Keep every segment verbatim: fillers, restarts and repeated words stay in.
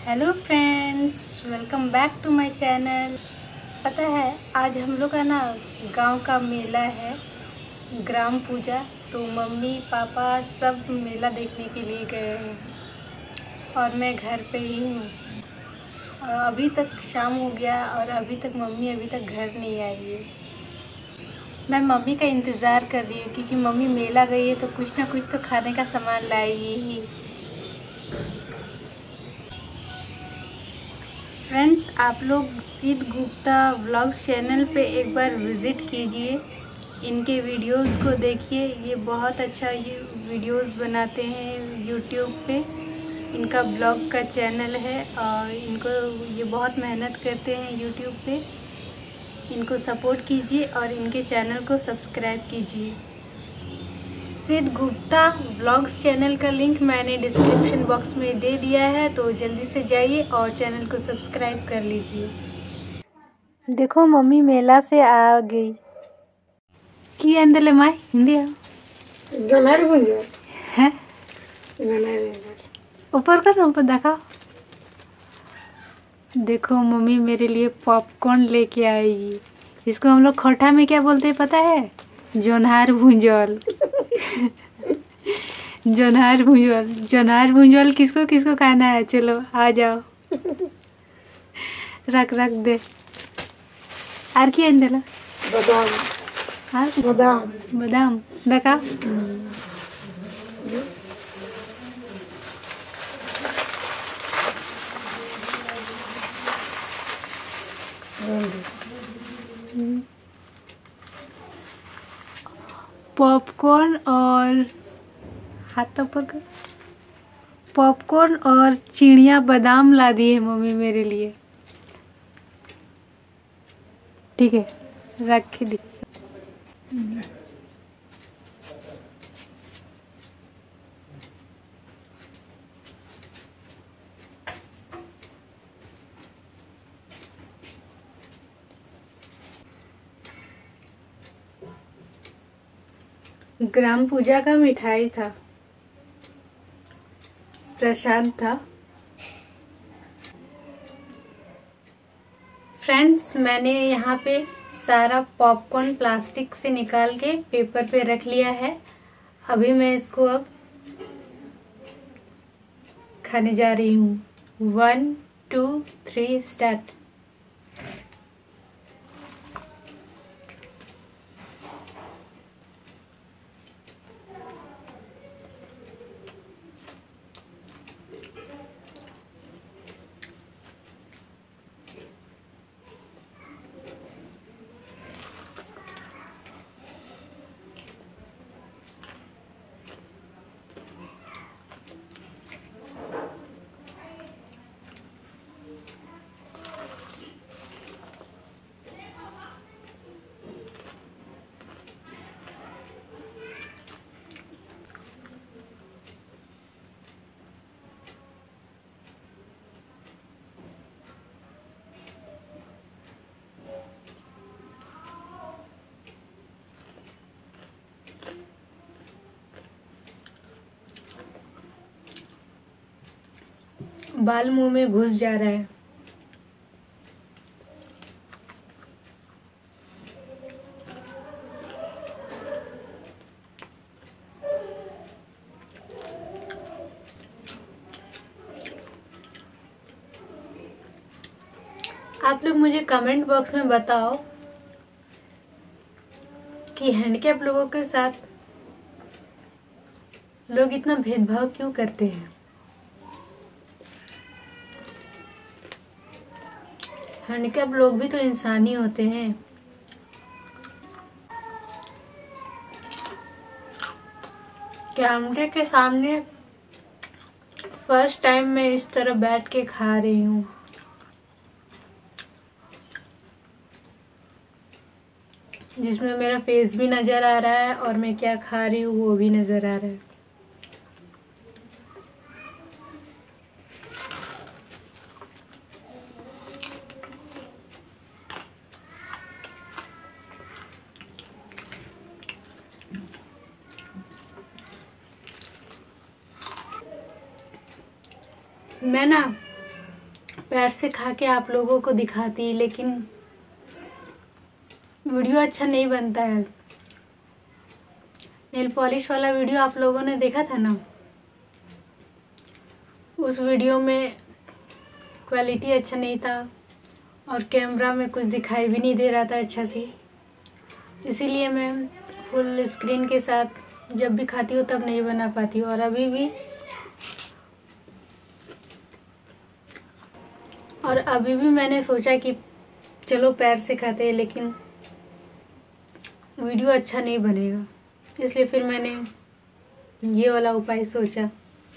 Hello friends, welcome back to my channel. पता है आज हम लोग का ना गांव का मेला है, ग्राम पूजा। तो मम्मी पापा सब मेला देखने के लिए गए हैं और मैं घर पे ही हूँ। अभी तक शाम हो गया और अभी तक मम्मी अभी तक घर नहीं आई है। मैं मम्मी का इंतज़ार कर रही हूँ क्योंकि मम्मी मेला गई है तो कुछ ना कुछ तो खाने का सामान लाएगी ही। फ्रेंड्स, आप लोग सिद्ध गुप्ता व्लॉग्स चैनल पे एक बार विज़िट कीजिए, इनके वीडियोस को देखिए। ये बहुत अच्छा ये वीडियोस बनाते हैं यूट्यूब पे। इनका ब्लॉग का चैनल है और इनको ये बहुत मेहनत करते हैं यूट्यूब पे। इनको सपोर्ट कीजिए और इनके चैनल को सब्सक्राइब कीजिए। सिद्ध गुप्ता व्लॉग्स चैनल का लिंक मैंने डिस्क्रिप्शन बॉक्स में दे दिया है, तो जल्दी से जाइए और चैनल को सब्सक्राइब कर लीजिए। देखो मम्मी मेला से आ गई। की अंदले माय हिंदी गनार गुंजर है गनार ऊपर कर, ऊपर दिखाओ। देखो मम्मी मेरे लिए पॉपकॉर्न लेके आएगी। इसको हम लोग खोटा में क्या बोलते हैं पता है? जोन्हार भूंजल। जोन्हार भूंजल जोन्हार भूंजल किसको किसको खाना है? चलो आ जाओ। रख रख दे आर की अंदला बादाम हाँ बादाम बादाम देखा। पॉपकॉर्न और हाथ ऊपर कर। पॉपकॉर्न और चिड़िया बादाम ला दी है मम्मी मेरे लिए। ठीक है, रख दी। ग्राम पूजा का मिठाई था, प्रसाद था। फ्रेंड्स, मैंने यहाँ पे सारा पॉपकॉर्न प्लास्टिक से निकाल के पेपर पे रख लिया है। अभी मैं इसको अब खाने जा रही हूँ। One two three start. बाल मुंह में घुस जा रहा है। आप लोग मुझे कमेंट बॉक्स में बताओ कि हैंडीकैप लोगों के साथ लोग इतना भेदभाव क्यों करते हैं। हैंडीकैप लोग भी तो इंसान ही होते हैं। कैमरे के सामने फर्स्ट टाइम मैं इस तरह बैठ के खा रही हूँ। जिसमें मेरा फेस भी नजर आ रहा है और मैं क्या खा रही हूँ वो भी नजर आ रहा है। मैं ना पैर से खा के आप लोगों को दिखाती, लेकिन वीडियो अच्छा नहीं बनता है। नेल पॉलिश वाला वीडियो आप लोगों ने देखा था ना, उस वीडियो में क्वालिटी अच्छा नहीं था और कैमरा में कुछ दिखाई भी नहीं दे रहा था अच्छा से, इसीलिए मैं फुल स्क्रीन के साथ जब भी खाती हूँ तब नहीं बना पाती हूँ। और अभी भी और अभी भी मैंने सोचा कि चलो पैर से खाते हैं, लेकिन वीडियो अच्छा नहीं बनेगा, इसलिए फिर मैंने ये वाला उपाय सोचा।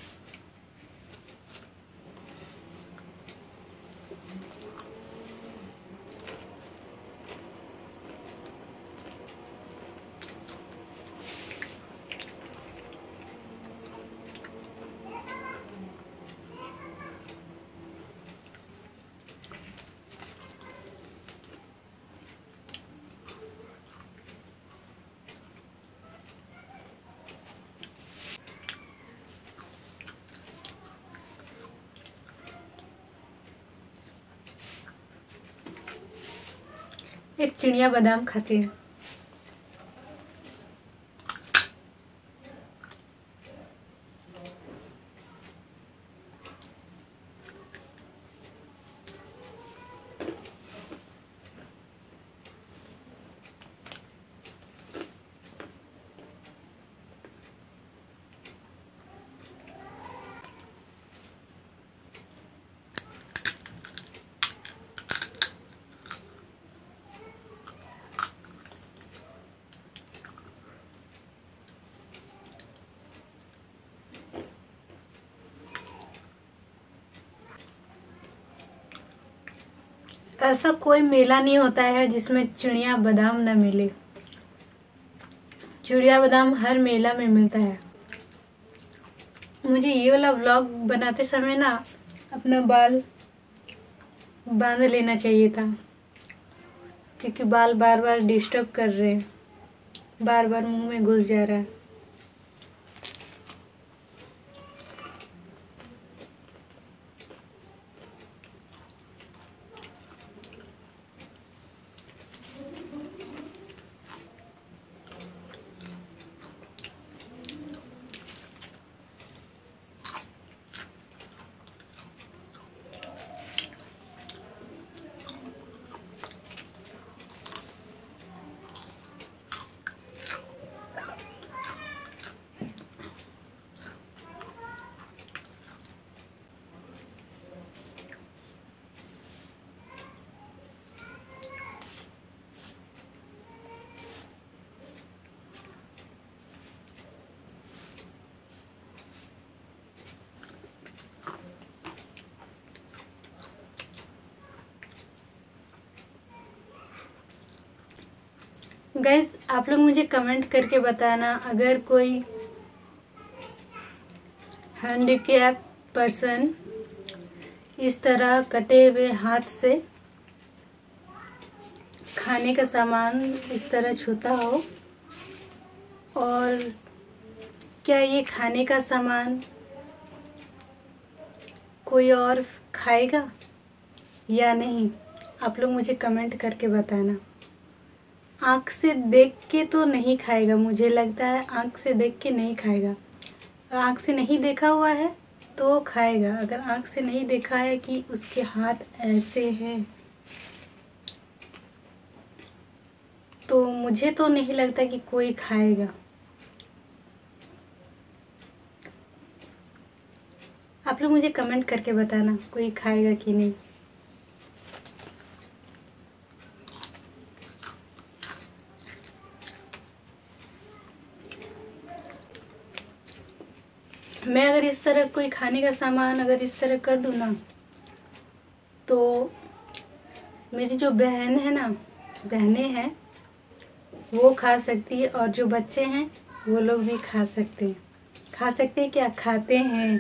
एक चिड़िया बादाम खाते हैं। ऐसा कोई मेला नहीं होता है जिसमें चिड़िया बादाम न मिले। चिड़िया बादाम हर मेला में मिलता है। मुझे ये वाला व्लॉग बनाते समय ना अपना बाल बांध लेना चाहिए था, क्योंकि बाल बार बार डिस्टर्ब कर रहे हैं, बार बार मुंह में घुस जा रहा है। गाइस, आप लोग मुझे कमेंट करके बताना, अगर कोई हैंडीकैप पर्सन इस तरह कटे हुए हाथ से खाने का सामान इस तरह छूता हो, और क्या ये खाने का सामान कोई और खाएगा या नहीं, आप लोग मुझे कमेंट करके बताना। आँख से देख के तो नहीं खाएगा, मुझे लगता है आँख से देख के नहीं खाएगा। आँख से नहीं देखा हुआ है तो खाएगा। अगर आँख से नहीं देखा है कि उसके हाथ ऐसे हैं, तो मुझे तो नहीं लगता कि कोई खाएगा। आप लोग मुझे कमेंट करके बताना कोई खाएगा कि नहीं। मैं अगर इस तरह कोई खाने का सामान अगर इस तरह कर दूँ ना, तो मेरी जो बहन है ना, बहनें हैं, वो खा सकती है, और जो बच्चे हैं वो लोग भी खा सकते हैं। खा सकते हैं क्या, खाते हैं।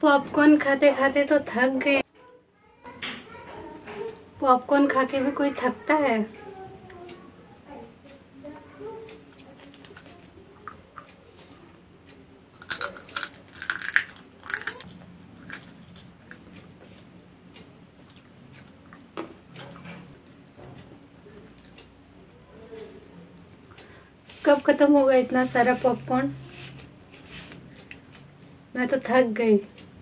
पॉपकॉर्न खाते खाते तो थक गए। पॉपकॉर्न खा के भी कोई थकता है? कब खत्म होगा इतना सारा पॉपकॉर्न? मैं तो थक गई।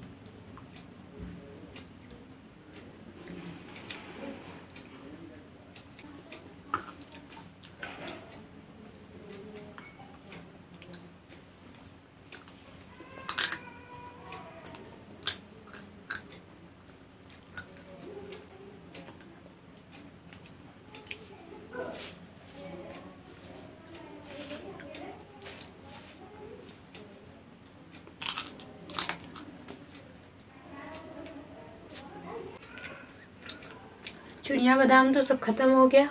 चिड़िया बादाम तो सब खत्म हो गया,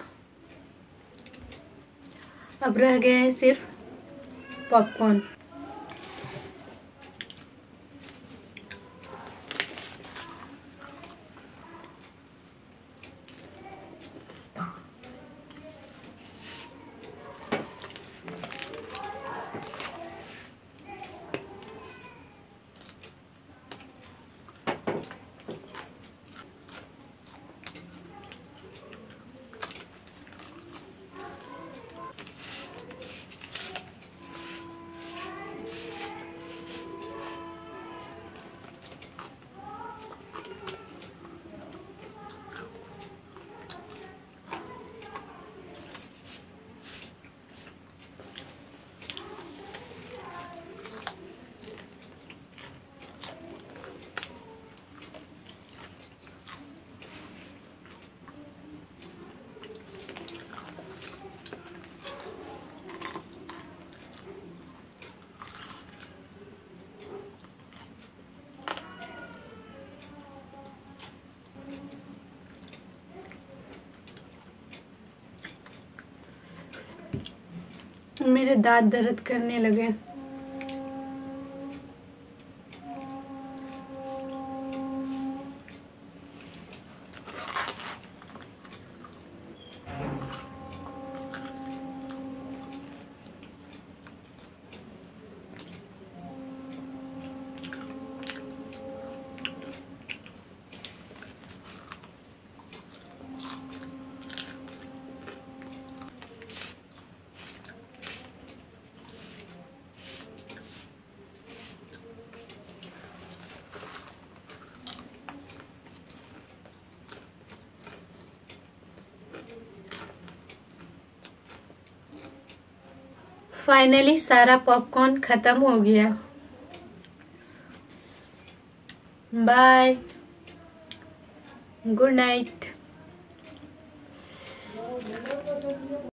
अब रह गए हैं सिर्फ पॉपकॉर्न। मेरे दांत दर्द करने लगे। फाइनली सारा पॉपकॉर्न खत्म हो गया। Bye, good night.